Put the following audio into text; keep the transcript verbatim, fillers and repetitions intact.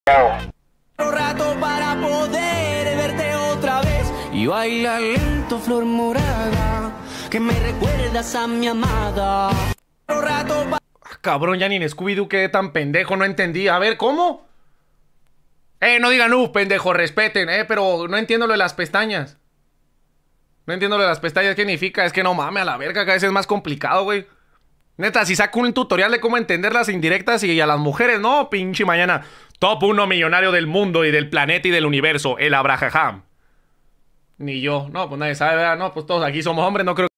Rato para poder verte otra vez y baila lento, flor morada, que me recuerdas a mi amada. Rato pa Ah, cabrón, ya ni en Scooby-Doo quedé tan pendejo, no entendí. A ver, ¿cómo? Eh, no digan uh, pendejo, respeten, eh, pero no entiendo lo de las pestañas. No entiendo lo de las pestañas, ¿qué significa? Es que no mames, a la verga, cada vez es más complicado, güey. Neta, si saco un tutorial de cómo entender las indirectas y a las mujeres, no, pinche mañana. Top uno millonario del mundo y del planeta y del universo, el Abraham. Ni yo. No, pues nadie sabe, ¿verdad? No, pues todos aquí somos hombres, no creo